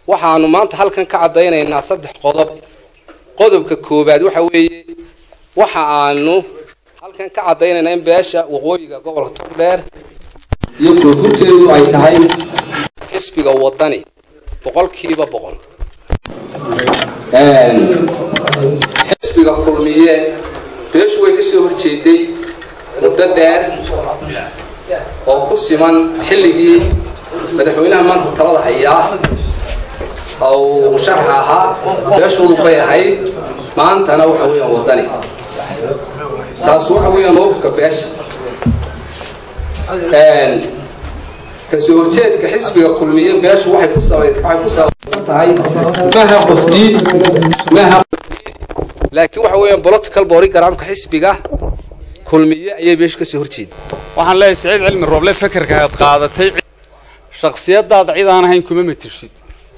waxaanu maanta halkan ka cadaynaynaa 3 qodob. qodobka koobaad waxa weeye waxa aanu halkan ka cadaynaynaa in beesha waqooyiga gobolka Togdheer iyo koonfurteedu ay tahay xisbiga wadani 100%. xisbiga kulmiye beeshu way ka soo horjeeday muddo dheer oo ku siman xilligii madaxweynaha maanta talada hayaa أو مشرحها بيشوض بيهاي ما أنت أنا وحوي وطني تاسوح ويا نوف كبيش كسورتيت كحسب كل مية بيش واحد كوسا هاي ما هي قفدين ما هي لكن وحوي بوليتيكال بوري كرام كحسب جاه كل مية أي بيش كسورتيت وحن لا يسعد علم الربلة فكر كهاد قاعدة شخصيات ضعيفة أنا هين كم متشيد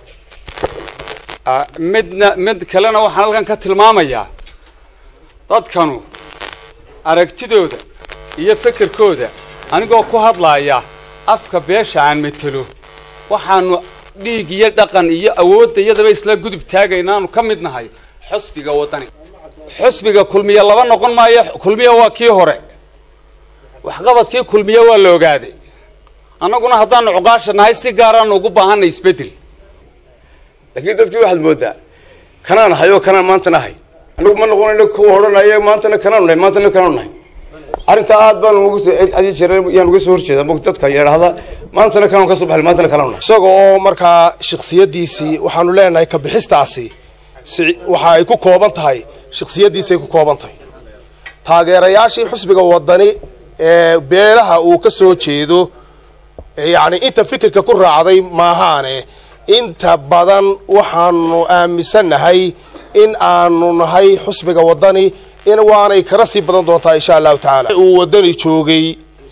mid kalena waxaan halkan ka tilmaamayaa dadkanu aragtidooda iyo fikirkooda anigoo ku hadlaaya afka beesha aan metelo waxaanu dhiig iyo dhaqan iyo awoodayadaba isla gudub taagaynaanu ka midnahay xusbiga wadani xusbiga kulmiye laba noqon maayo kulmiye waa kii hore wax qabadkii kulmiye waa la ogaaday annaguna haddaan cuqaashanahay si gaar ah ugu baahanay isbedel لكن تذكر واحد مودا كنان هايو كنان ما أنت نهاي أنا ما نقول لك هو هذا نهاي ما أنت كنان نهاي ما أنت كنان نهاي أنت عاد بان مقص أدي شرير يعني مقص هورشة ده مقصد كير هذا ما أنت كنان كسب حل ما أنت كنان نهاي ساقو مركا شخصية ديسي وحنو لنا يكبحث تعسي وحايكو كوبان تهاي شخصية ديسي يكو كوبان تهاي تاجر ياشي حسب جوادني بيلها وكسو تشيدو يعني أنت فكر ككرة عظيم ما هاني inta badan waxaanu aaminsanahay in aanu nahay xusbiga wadani in waanay kala sii badan doontaa insha Allah taala uu wadani joogay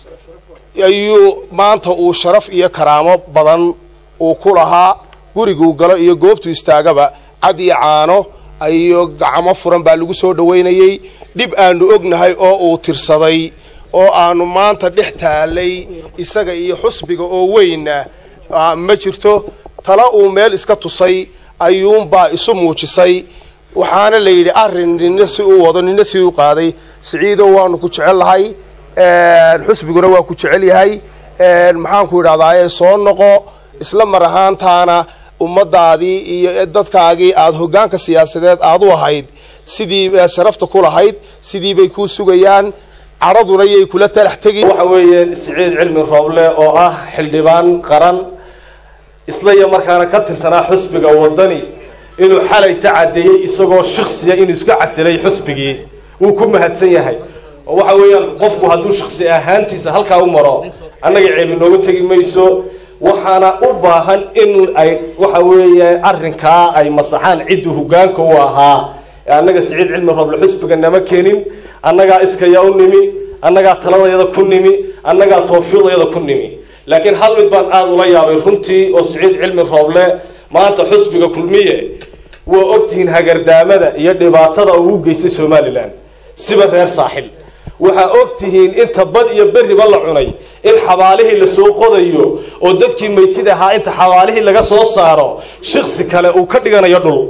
ayuu maanta uu sharaf iyo karaamo badan uu ku lahaa guriga uu galo iyo goobtu istaagaba cad iyo caano ayo gacmo furan baa lagu soo dhaweynayay dib aanu ognahay oo uu tirsaday oo aanu maanta dhex taalay isaga iyo xusbiga oo weyna ma jirto tala uu meel iska tusay ayuunbaa isu muujisay waxaana la yidhi arrin nina si uu wado nina si uu qaaday Siciido waanu ku jecelahay xusbiguna waa ku jecel yahay maxaan ku yiraahdaa soo noqo isla mar ahaantaana ummadaadii iyo dadkaagii aad hoggaanka siyaasadeed aad u ahayd sidii sharafta ku lahayd sidii bay ku sugayaan caraduna ay kula talax tagi waxa weeyeen Siciid cilmi rooble oo ah xildhibaan qaran isla markaana ka tirsanaa xusbiga wadani inuu xalay tacadeeyay isagoo shakhsiya inuu iska casilay xusbigii uu ku mahadsan yahay oo waxa weeyaan qofku hadduu shakhsi ahaantiisa halkaa u maro annaga ceeb inooga tagi mayso waxaana u baahan in ay waxa weeye arrinkaa ay masaxaan ciddu hoggaanka u ahaa annaga Siciid cilmi rooble xusbiga nama keenin annagaa iskaya u nimi annagaa taladayada ku nimi annagaa tawfiiqayada ku nimi لكن هل مدبان آذ ولا يابي رنتي وسعيد علم الرابلة ما أنت حسبك كلمية وأكتهن هجر دامدة يدي بعتضا ووجيت سومالي لان سبب غير ساحل وها أكتهن أنت بدء يبرر بالله عني إن حواليه اللي سوق ضيو ودتك ميتدها أنت حواليه اللي جالس صاره شخص كلا وكدجنا يدلو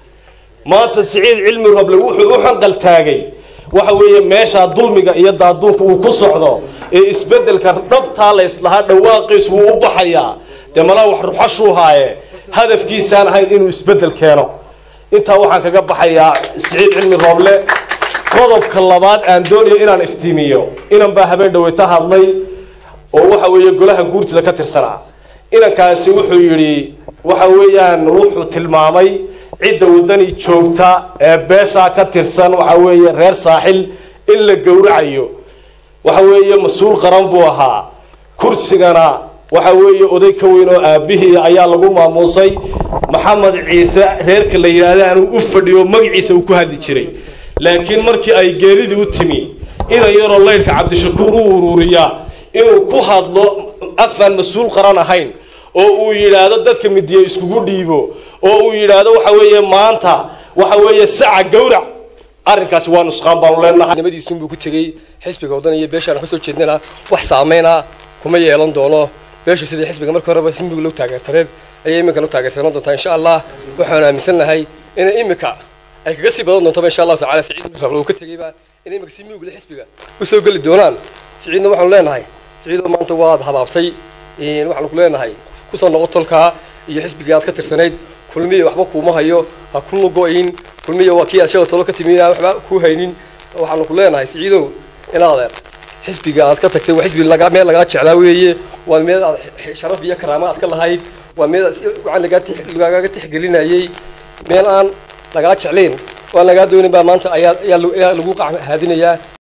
ما أنت سعيد علم الرابلة وحن قلتاجي وحوي ماشى ظلمك يدع ظلمك وكسعده isbedel ka dabta la islaha dhawaaqis uu u baxaya damala wax ruuxashuuhaay hadafkiisaan ahayn inuu isbedel keeno inta waxaan kaga baxayaa Siciid cilmi rooble qodobka labaad aan doonayo inaan iftiimiyo inaan baa habeen dhaweyta hadlay oo waxa weeye golaha guurtida ka tirsanaa inankaasi wuxuu yiri waxa weeyaan wuxuu tilmaamay cidda wadani joogta ee beesha ka tirsan waxa weeye reer saaxil in la gowracayo وحوي مسؤول قرن بوها كرسينا وحوي أوديك وينو به أيال لقوم موصي محمد عيسى غير كل يراده أنا أفردي ومج عيسى وكهدي شري لكن مركي أي جريد وتمي إذا يرى الله كعبد الشكور وروريا إنه كهاد له أفن مسؤول قرن هين أو يراده دتك مديه يسكو ديبو أو يراده وحوي مانتا وحوي ساعة جورع أرنكاس وانسخان بالله نمدي سنبو كتير حسب قودنا يبيشان حسوا جدنا وحسامينا كم يعلن دونه بيش سيد حسب كمر كهرباء سنبو لو تاجر ترى ayay iminkana u taageersanaan doontaa insha allah waxaan aaminsanahay inay iminka ay kaga sii badan doonto insha allahu tacaala siciid raqlo uu ka tegayba inay iminka si miyugla xisbiga u soo geli doonaan siciidna waxaanu leenahay siciidoo maanta waad habaabtay waxaanu ku leenahay kusoo noqo tolkaa iyo xisbigii aad ka tirsanayd kulmiya waxba kuuma hayo ha ku lugo-in kulmiya waa kii aad shada tolo ka timi waxba kuu haynin waxaanu ku leenahay siciidow inaadeer xisbiga aad ka tagtay waa xisbi meel lagaa jeclaa weeye waa meel aad sharaf iyo karaama aad ka lahayd waa meel lagaaga tixgelinayay meel aan lagaa jeclayn oo aan lagaa doonin baa maanta ayaa lagu haadinayaa